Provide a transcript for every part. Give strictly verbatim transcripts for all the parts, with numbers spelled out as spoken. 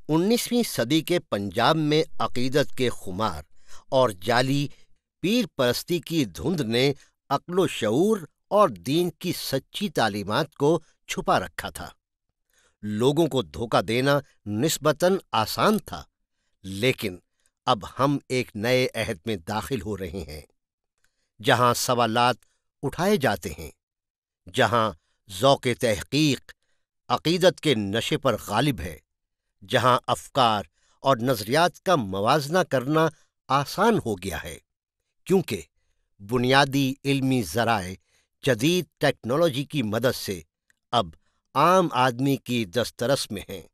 انیسویں صدی کے پنجاب میں عقیدت کے خمار اور جعلی پیر پرستی کی دھند نے عقل و شعور اور دین کی سچی تعلیمات کو چھپا رکھا تھا۔ لوگوں کو دھوکہ دینا نسبتاً آسان تھا، لیکن اب ہم ایک نئے عہد میں داخل ہو رہے ہیں، جہاں سوالات اٹھائے جاتے ہیں، جہاں ذوق تحقیق عقیدت کے نشے پر غالب ہے، جہاں افکار اور نظریات کا موازنہ کرنا آسان ہو گیا ہے، کیونکہ بنیادی علمی ذرائع جدید ٹیکنالوجی کی مدد سے اب عام آدمی کی دسترس میں ہیں۔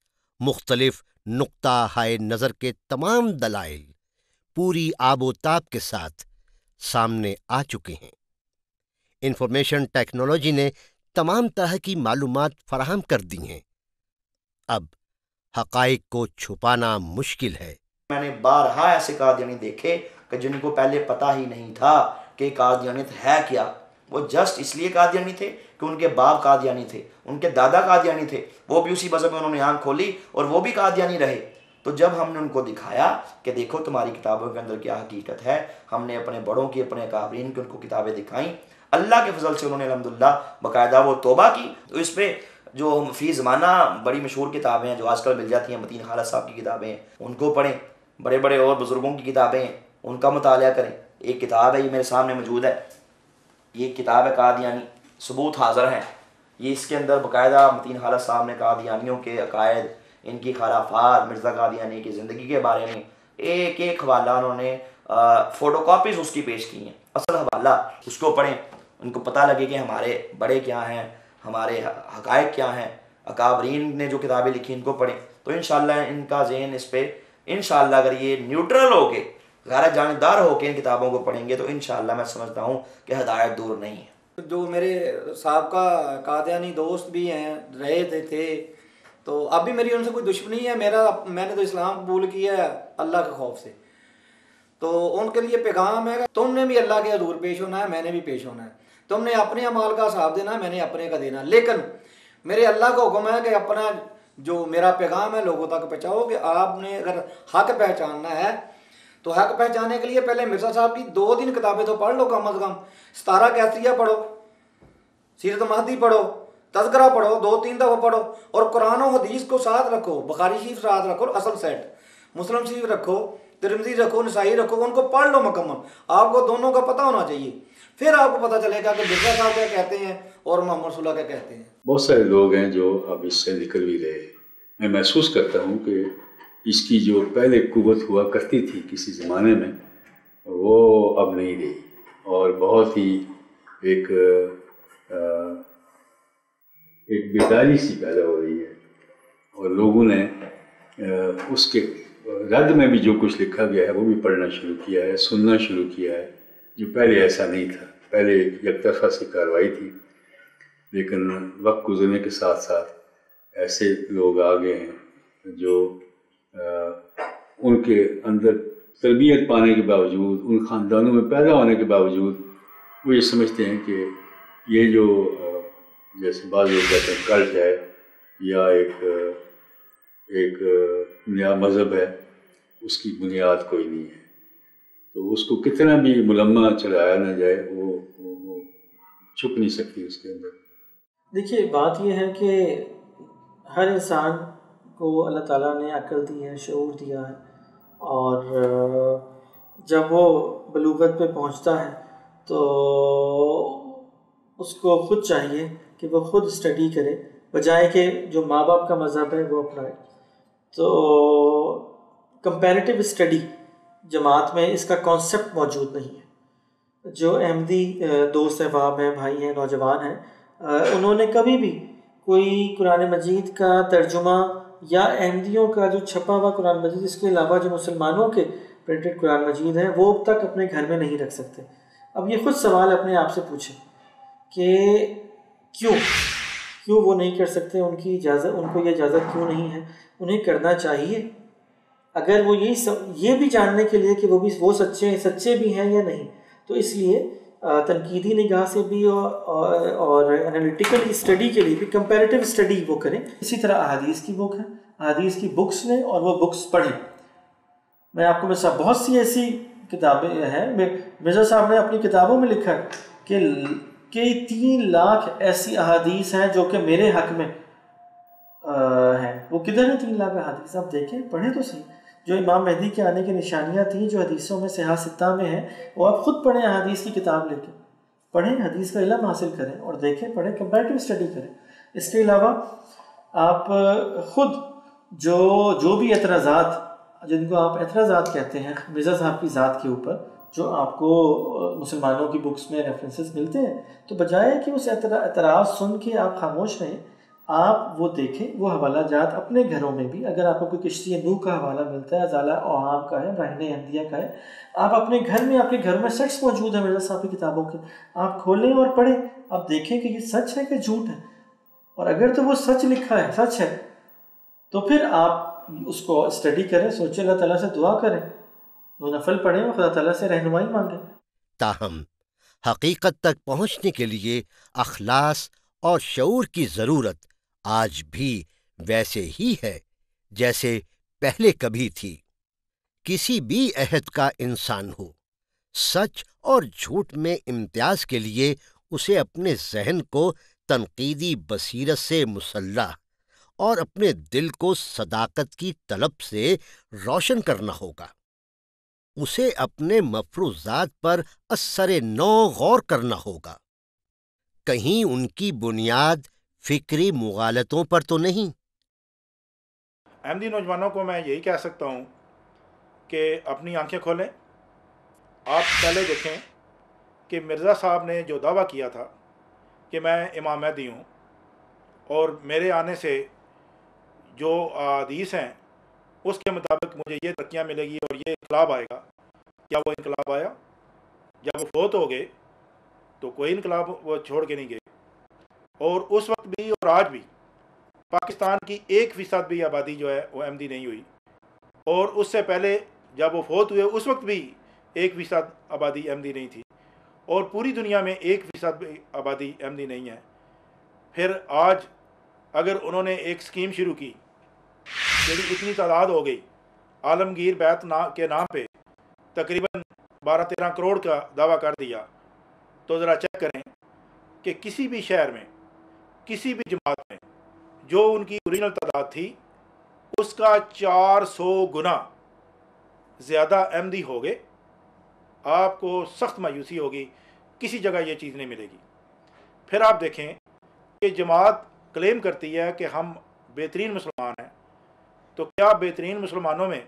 مختلف نقطہ ہائے نظر کے تمام دلائل پوری آب و تاب کے ساتھ سامنے آ چکے ہیں۔ انفارمیشن ٹیکنالوجی نے تمام طرح کی معلومات فراہم کر دی ہیں۔ اب حقائق کو چھپانا مشکل ہے۔ میں نے بارہا ایسے قادیانی دیکھے کہ جن کو پہلے پتہ ہی نہیں تھا کہ قادیانیت ہے کیا۔ وہ جسٹ اس لیے قادیانی تھے کہ ان کے باپ قادیانی تھے، ان کے دادا قادیانی تھے، وہ بھی اسی مذہب میں انہوں نے آنکھ کھولی اور وہ بھی قادیانی رہے۔ تو جب ہم نے ان کو دکھایا کہ دیکھو تمہاری کتابوں کے اندر کیا حقیقت ہے، ہم نے اپنے بڑوں کی، اپنے اکابرین کی ان کو کتابیں دکھائیں، اللہ کے فضل سے انہوں نے الحمدللہ باقاعدہ وہ توبہ کی۔ تو اس پہ جو فی زمانہ بڑی مشہور کتابیں ہیں جو آج کل مل جاتی ہیں، متین خالد صاحب کی کتابیں ہیں، ان کو پڑھیں، بڑے بڑے اور بزرگوں کی کتابیں ہیں ان کا مطالعہ کریں۔ ایک کتاب ہے، یہ میرے سامنے موجود ہے، یہ کتاب ہے قادیانی، ثبوت حاضر ہیں۔ یہ اس کے اندر باقاعدہ متین خالد صاحب نے قادیانیوں کے عقائد، ان کی خرافات، مرزا قادیانی کی زندگی کے بارے میں ایک ایک حوالہ انہوں نے فوٹو کاپیز اس کی پیش کی ہیں، اصل حوالہ اس کو پڑھیں، ان کو پتہ لگے کہ ہمارے بڑے کیا ہیں، ہمارے حقائق کیا ہیں۔ اکابرین نے جو کتابیں لکھی ان کو پڑھیں، تو انشاءاللہ ان کا ذہن اس پہ انشاءاللہ اگر یہ نیوٹرل ہو کے، غیر جانبدار ہو کے ان کتابوں کو پڑھیں گے تو انشاءاللہ میں سمجھتا ہوں کہ ہدایت دور نہیں ہے۔ جو میرے سابقہ قادیانی دوست بھی ہیں، رہے تھے تھے تو اب بھی میری ان سے کوئی دشمنی ہے، میرا میں نے تو اسلام قبول کیا ہے اللہ کے خوف سے۔ تو ان کے لیے پیغام ہے کہ تم نے بھی اللہ کے حضور پیش ہونا ہے، میں نے بھی پیش ہونا ہے، تم نے اپنے اعمال کا حساب دینا ہے، میں نے اپنے کا دینا ہے، لیکن میرے اللہ کا حکم ہے کہ اپنا جو میرا پیغام ہے لوگوں تک پہنچاؤ، کہ آپ نے اگر حق پہچاننا ہے تو حق پہچانے کے لیے پہلے مرزا صاحب کی دو دن کتابیں تو پڑھ لو، کم از کم ستارہ کیسریہ پڑھو، سیرت مہدی پڑھو، تذکرہ پڑھو، دو تین دفعہ پڑھو، اور قرآن و حدیث کو ساتھ رکھو، بخاری شریف ساتھ رکھو، اصل سیٹ، مسلم شریف رکھو، ترمذی رکھو، نسائی رکھو، ان کو پڑھ لو مکمل، آپ کو دونوں کا پتہ ہونا چاہیے، پھر آپ کو پتہ چلے گا کہ مرزا صاحب کیا کہتے ہیں اور محمد رسول اللہ کیا کہتے ہیں۔ بہت سارے لوگ ہیں جو اب اس سے نکل بھی رہے۔ میں محسوس کرتا ہوں کہ اس کی جو پہلے قوت ہوا کرتی تھی کسی زمانے میں، وہ اب نہیں رہی، اور بہت ہی ایک ایک بیداری سی پیدا ہو رہی ہے، اور لوگوں نے اس کے رد میں بھی جو کچھ لکھا گیا ہے وہ بھی پڑھنا شروع کیا ہے، سننا شروع کیا ہے، جو پہلے ایسا نہیں تھا۔ پہلے یک طرفہ سی کارروائی تھی، لیکن وقت گزرنے کے ساتھ ساتھ ایسے لوگ آ گئے ہیں جو ان کے اندر تربیت پانے کے باوجود، ان خاندانوں میں پیدا ہونے کے باوجود، وہ یہ سمجھتے ہیں کہ یہ جو جیسے بعض لوگ کہتے ہیں کلٹ ہے یا ایک ایک نیا مذہب ہے، اس کی بنیاد کوئی نہیں ہے، تو اس کو کتنا بھی ملمہ چلایا نہ جائے وہ وہ چھپ نہیں سکتی اس کے اندر۔ دیکھیے بات یہ ہے کہ ہر انسان کو اللہ تعالیٰ نے عقل دی ہے، شعور دیا ہے، اور جب وہ بلوغت پہ پہنچتا ہے تو اس کو خود چاہیے کہ وہ خود اسٹڈی کرے، بجائے کہ جو ماں باپ کا مذہب ہے وہ اپنائے۔ تو کمپیریٹیو اسٹڈی جماعت میں اس کا کانسیپٹ موجود نہیں ہے۔ جو احمدی دوست احباب ہیں، بھائی ہیں، نوجوان ہیں، انہوں نے کبھی بھی کوئی قرآن مجید کا ترجمہ یا احمدیوں کا جو چھپا ہوا قرآن مجید، اس کے علاوہ جو مسلمانوں کے پرنٹڈ قرآن مجید ہیں، وہ اب تک اپنے گھر میں نہیں رکھ سکتے۔ اب یہ خود سوال اپنے آپ سے پوچھیں کہ کیوں کیوں وہ نہیں کر سکتے، ان کی اجازت، ان کو یہ اجازت کیوں نہیں ہے؟ انہیں کرنا چاہیے، اگر وہ یہی سب یہ بھی جاننے کے لیے کہ وہ بھی وہ سچے سچے بھی ہیں یا نہیں۔ تو اس لیے تنقیدی نگاہ سے بھی اور اور انالیٹیکل اسٹڈی کے لیے بھی کمپیریٹیو اسٹڈی وہ کریں. اسی طرح احادیث کی بک ہے، احادیث کی بکس لیں اور وہ بکس پڑھیں. میں آپ کو میں صاحب بہت سی ایسی کتابیں ہیں، مرزا صاحب نے اپنی کتابوں میں لکھا ہے کہ کہ تین لاکھ ایسی احادیث ہیں جو کہ میرے حق میں ہیں. وہ کدھر ہیں تین لاکھ احادیث؟ آپ دیکھیں، پڑھیں تو صحیح. جو امام مہدی کے آنے کی نشانیاں تھیں جو حدیثوں میں صحاح ستہ میں ہیں، وہ آپ خود پڑھیں، احادیث کی کتاب لے کے پڑھیں، حدیث کا علم حاصل کریں اور دیکھیں، پڑھیں، کمپیریٹیو اسٹڈی کریں. اس کے علاوہ آپ خود جو جو بھی اعتراضات، جن کو آپ اعتراضات کہتے ہیں مرزا صاحب کی ذات کے اوپر، جو آپ کو مسلمانوں کی بکس میں ریفرنسز ملتے ہیں، تو بجائے کہ اس اعتراض سن کے آپ خاموش رہیں، آپ وہ دیکھیں، وہ حوالہ جات اپنے گھروں میں بھی، اگر آپ کو کوئی کشتی نوح کا حوالہ ملتا ہے، ازالہ اوہام کا ہے، براہین احمدیہ کا ہے، آپ اپنے گھر میں، آپ کے گھر میں سیٹس موجود ہیں مرزا صاحب کی کتابوں کے، آپ کھولیں اور پڑھیں، آپ دیکھیں کہ یہ سچ ہے کہ جھوٹ ہے. اور اگر تو وہ سچ لکھا ہے، سچ ہے، تو پھر آپ اس کو اسٹڈی کریں، سوچیں، اللہ تعالیٰ سے دعا کریں، دو نفل پڑھیں اور خدا تعالیٰ سے رہنمائی مانگیں. تاہم حقیقت تک پہنچنے کے لیے اخلاص اور شعور کی ضرورت آج بھی ویسے ہی ہے جیسے پہلے کبھی تھی. کسی بھی عہد کا انسان ہو، سچ اور جھوٹ میں امتیاز کے لیے اسے اپنے ذہن کو تنقیدی بصیرت سے مسلح اور اپنے دل کو صداقت کی طلب سے روشن کرنا ہوگا. اسے اپنے مفروضات پر اثر نو غور کرنا ہوگا. کہیں ان کی بنیاد فکری مغالطوں پر تو نہیں. احمدی نوجوانوں کو میں یہی کہہ سکتا ہوں کہ اپنی آنکھیں کھولیں. آپ پہلے دیکھیں کہ مرزا صاحب نے جو دعویٰ کیا تھا کہ میں امام مہدی ہوں اور میرے آنے سے جو حدیث ہیں اس کے مطابق مجھے یہ ترقیاں ملے گی اور یہ انقلاب آئے گا. کیا وہ انقلاب آیا؟ جب وہ فوت ہو گئے تو کوئی انقلاب وہ چھوڑ کے نہیں گئے. اور اس وقت بھی اور آج بھی پاکستان کی ایک فیصد بھی آبادی جو ہے وہ احمدی نہیں ہوئی. اور اس سے پہلے جب وہ فوت ہوئے اس وقت بھی ایک فیصد آبادی احمدی نہیں تھی. اور پوری دنیا میں ایک فیصد بھی آبادی احمدی نہیں ہے. پھر آج اگر انہوں نے ایک سکیم شروع کی، یعنی اتنی تعداد ہو گئی، عالمگیر بیت کے نام پہ تقریباً بارہ تیرہ کروڑ کا دعویٰ کر دیا، تو ذرا چیک کریں کہ کسی بھی شہر میں، کسی بھی جماعت میں جو ان کی اوریجنل تعداد تھی اس کا چار سو گنا زیادہ احمدی ہو گئے. آپ کو سخت مایوسی ہوگی، کسی جگہ یہ چیز نہیں ملے گی. پھر آپ دیکھیں کہ جماعت کلیم کرتی ہے کہ ہم بہترین مسلمان ہیں، تو کیا بہترین مسلمانوں میں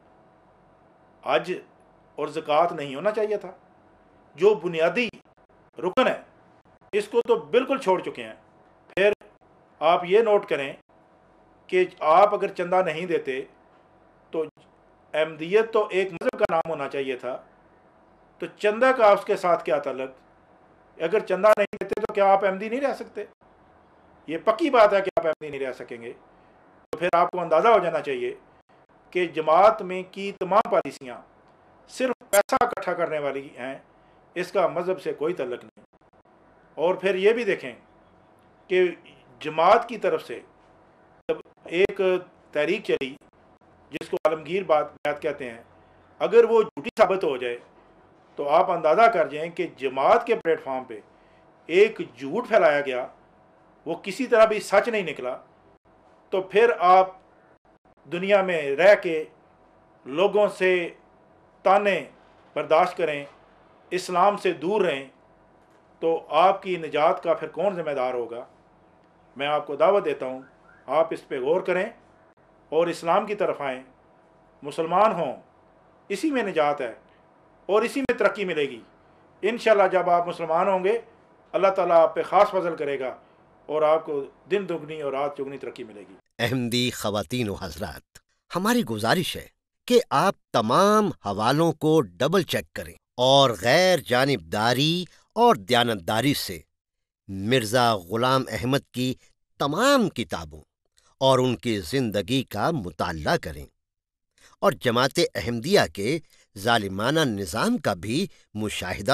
حج اور زکوٰۃ نہیں ہونا چاہیے تھا؟ جو بنیادی رکن ہے اس کو تو بالکل چھوڑ چکے ہیں. پھر آپ یہ نوٹ کریں کہ آپ اگر چندہ نہیں دیتے تو احمدیت تو ایک مذہب کا نام ہونا چاہیے تھا، تو چندہ کا اس کے ساتھ کیا تعلق؟ اگر چندہ نہیں دیتے تو کیا آپ احمدی نہیں رہ سکتے؟ یہ پکی بات ہے کہ آپ احمدی نہیں رہ سکیں گے. تو پھر آپ کو اندازہ ہو جانا چاہیے کہ جماعت میں کی تمام پالیسیاں صرف پیسہ اکٹھا کرنے والی ہیں، اس کا مذہب سے کوئی تعلق نہیں. اور پھر یہ بھی دیکھیں کہ جماعت کی طرف سے جب ایک تحریک چلی جس کو عالمگیر بات بیعت کہتے ہیں، اگر وہ جھوٹی ثابت ہو جائے تو آپ اندازہ کر جائیں کہ جماعت کے پلیٹ فارم پہ ایک جھوٹ پھیلایا گیا، وہ کسی طرح بھی سچ نہیں نکلا، تو پھر آپ دنیا میں رہ کے لوگوں سے تانے برداشت کریں، اسلام سے دور رہیں، تو آپ کی نجات کا پھر کون ذمہ دار ہوگا؟ میں آپ کو دعوت دیتا ہوں، آپ اس پہ غور کریں اور اسلام کی طرف آئیں، مسلمان ہوں، اسی میں نجات ہے اور اسی میں ترقی ملے گی. انشاءاللہ جب آپ مسلمان ہوں گے اللہ تعالیٰ آپ پہ خاص فضل کرے گا اور آپ کو دن دگنی اور رات چگنی ترقی ملے گی. احمدی خواتین و حضرات، ہماری گزارش ہے کہ آپ تمام حوالوں کو ڈبل چیک کریں اور غیر جانبداری اور دیانتداری سے مرزا غلام احمد کی تمام کتابوں اور ان کی زندگی کا مطالعہ کریں اور جماعت احمدیہ کے ظالمانہ نظام کا بھی مشاہدہ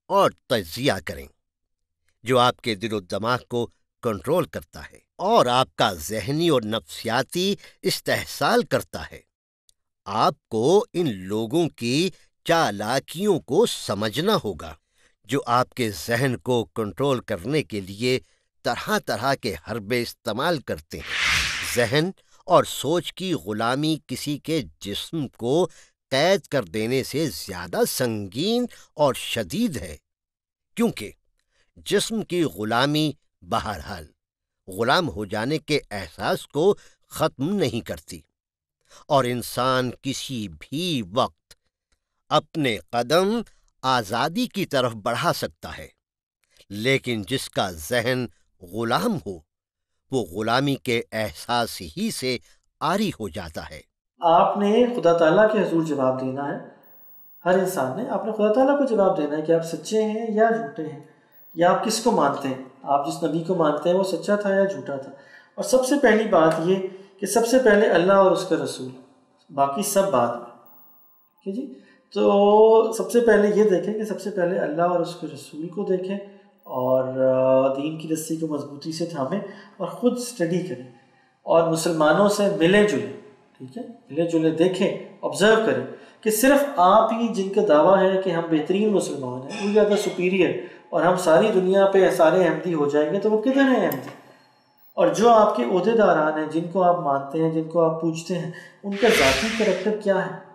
اور تجزیہ کریں جو آپ کے دل و دماغ کو کنٹرول کرتا ہے اور آپ کا ذہنی اور نفسیاتی استحصال کرتا ہے۔ آپ کو ان لوگوں کی چالاکیوں کو سمجھنا ہوگا جو آپ کے ذہن کو کنٹرول کرنے کے لیے طرح طرح کے حربے استعمال کرتے ہیں۔ ذہن اور سوچ کی غلامی کسی کے جسم کو قید کر دینے سے زیادہ سنگین اور شدید ہے، کیونکہ جسم کی غلامی بہرحال غلام ہو جانے کے احساس کو ختم نہیں کرتی، اور انسان کسی بھی وقت اپنے قدم آزادی کی طرف بڑھا سکتا ہے، لیکن جس کا ذہن غلام ہو وہ غلامی کے احساس ہی سے عاری ہو جاتا ہے۔ آپ نے خدا تعالیٰ کے حضور جواب دینا ہے، ہر انسان نے آپ نے خدا تعالیٰ کو جواب دینا ہے کہ آپ سچے ہیں یا جھوٹے ہیں، یا آپ کس کو مانتے ہیں، آپ جس نبی کو مانتے ہیں وہ سچا تھا یا جھوٹا تھا۔ اور سب سے پہلی بات یہ کہ سب سے پہلے اللہ اور اس کا رسول، باقی سب بعد میں، ٹھیک ہے جی۔ تو سب سے پہلے یہ دیکھیں کہ سب سے پہلے اللہ اور اس کے رسول کو دیکھیں اور دین کی رسی کو مضبوطی سے تھامیں اور خود اسٹڈی کریں اور مسلمانوں سے ملیں جلیں، ٹھیک ہے، ملیں جلیں، دیکھیں، آبزرو کریں کہ صرف آپ ہی جن کا دعویٰ ہے کہ ہم بہترین مسلمان ہیں، وہ زیادہ سپیریئر، اور ہم ساری دنیا پہ سارے احمدی ہو جائیں گے، تو وہ کدھر ہیں احمدی؟ اور جو آپ کے عہدے داران ہیں، جن کو آپ مانتے ہیں، جن کو آپ پوچھتے ہیں، ان کا ذاتی کریکٹر کیا ہے؟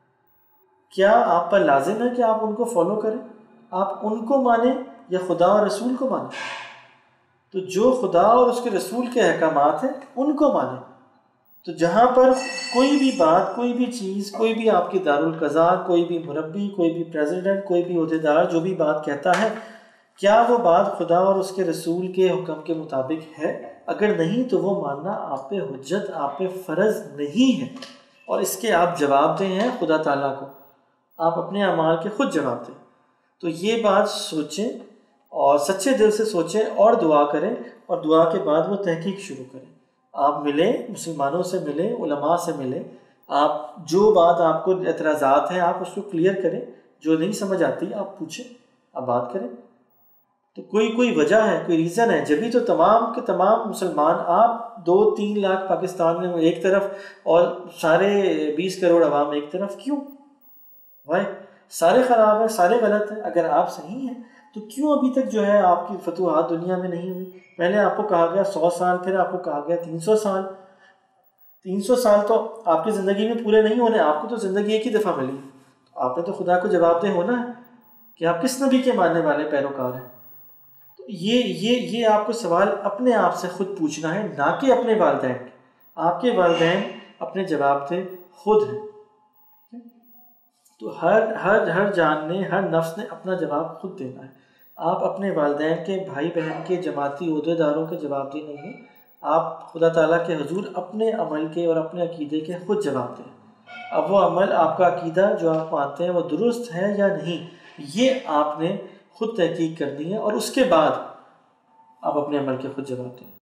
کیا آپ پر لازم ہے کہ آپ ان کو فالو کریں؟ آپ ان کو مانیں یا خدا اور رسول کو مانیں؟ تو جو خدا اور اس کے رسول کے احکامات ہیں ان کو مانیں۔ تو جہاں پر کوئی بھی بات، کوئی بھی چیز، کوئی بھی آپ کی دارالقضاء، کوئی بھی مربی، کوئی بھی پریزیڈنٹ، کوئی بھی عہدے دار جو بھی بات کہتا ہے، کیا وہ بات خدا اور اس کے رسول کے حکم کے مطابق ہے؟ اگر نہیں تو وہ ماننا آپ پہ حجت، آپ پہ فرض نہیں ہے، اور اس کے آپ جواب دیں ہیں خدا تعالیٰ کو، آپ اپنے اعمال کے خود جواب دیں۔ تو یہ بات سوچیں اور سچے دل سے سوچیں اور دعا کریں، اور دعا کے بعد وہ تحقیق شروع کریں۔ آپ ملیں، مسلمانوں سے ملیں، علماء سے ملیں، آپ جو بات آپ کو اعتراضات ہیں آپ اس کو کلیئر کریں، جو نہیں سمجھ آتی آپ پوچھیں، آپ بات کریں۔ تو کوئی کوئی وجہ ہے، کوئی ریزن ہے، جبھی تو تمام کے تمام مسلمان، آپ دو تین لاکھ پاکستان میں ایک طرف اور سارے بیس کروڑ عوام ایک طرف، کیوں؟ بھائی سارے خراب ہیں، سارے غلط ہیں۔ اگر آپ صحیح ہیں تو کیوں ابھی تک جو ہے آپ کی فتوحات دنیا میں نہیں ہوئی؟ پہلے آپ کو کہا گیا سو سال، پھر آپ کو کہا گیا تین سو سال۔ تین سو سال تو آپ کی زندگی میں پورے نہیں ہونے، آپ کو تو زندگی ایک ہی دفعہ ملی، آپ نے تو خدا کو جواب دہ ہونا ہے کہ آپ کس نبی کے ماننے والے پیروکار ہیں۔ تو یہ یہ یہ آپ کو سوال اپنے آپ سے خود پوچھنا ہے، نہ کہ اپنے والدین کے۔ آپ کے والدین اپنے جواب دہ خود ہیں۔ تو ہر ہر ہر جان نے، ہر نفس نے اپنا جواب خود دینا ہے۔ آپ اپنے والدین کے، بھائی بہن کے، جماعتی عہدے داروں کے جواب دہ نہیں ہیں، آپ خدا تعالیٰ کے حضور اپنے عمل کے اور اپنے عقیدے کے خود جواب دیں۔ اب وہ عمل، آپ کا عقیدہ جو آپ مانتے ہیں وہ درست ہے یا نہیں، یہ آپ نے خود تحقیق کرنی ہے، اور اس کے بعد آپ اپنے عمل کے خود جواب دیں۔